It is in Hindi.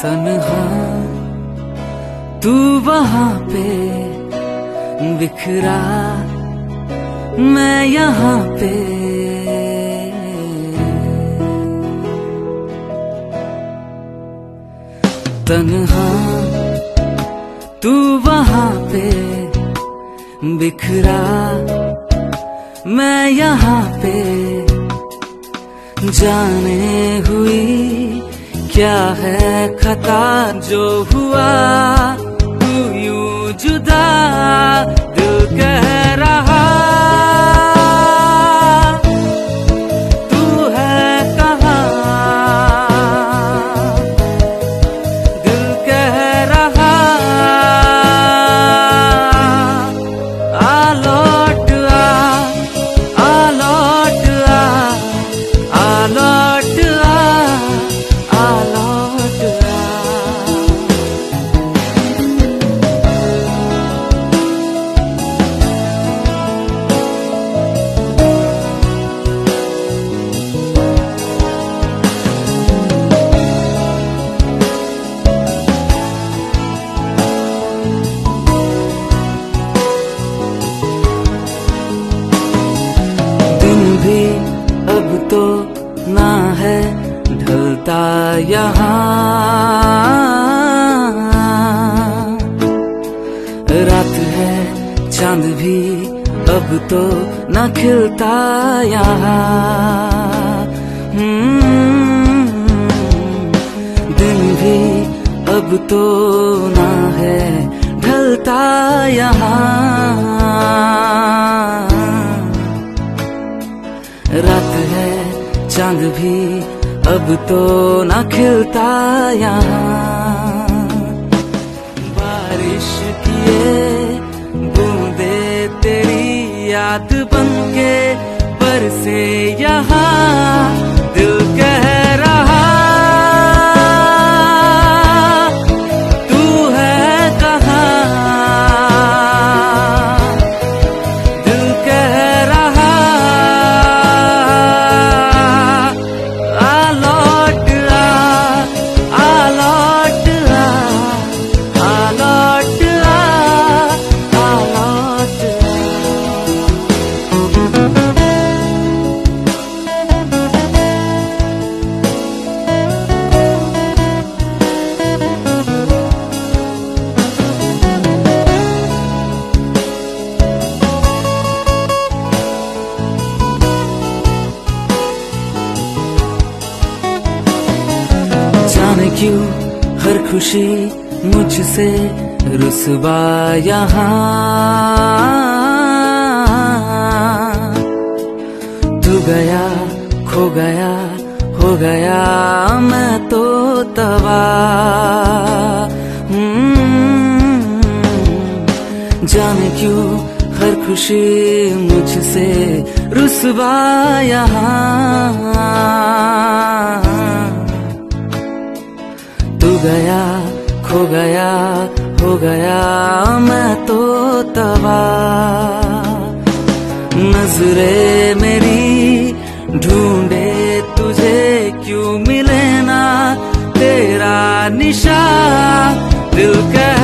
तन्हा तू वहां पे बिखरा, मैं यहाँ पे तन्हा तू वहां पे बिखरा, मैं यहाँ पे जाने हुई क्या है खता, जो हुआ तू यूं जुदा दिल कह रहा, तू है कहाँ दिल कह रहा, आ लौट आ, आ लौट आ, आ लौट आ, आ लौट आ। दिन भी अब तो ना है ढलता यहाँ, रात है चांद भी अब तो ना खिलता यहाँ। दिन भी अब तो ना है ढलता यहाँ, रात है चांद भी अब तो ना खिलता यहाँ। बारिश की ये बूंदे तेरी याद बनके बरसे यहाँ, दिल कह रहा तू है कहाँ, दिल कह रहा आ लौट आ, आ लौट आ, आ लौट आ, आ लौट आ। जाने क्यों हर खुशी मुझसे रुसवा यहाँ, तू गया खो गया हो गया मैं तो तबाह। जाने क्यों हर खुशी मुझसे रुसवा यहाँ, तू गया खो गया हो गया मैं तो तबाह। नजरे मेरी ढूंढे तुझे क्यों मिले ना तेरा निशान, दिल कह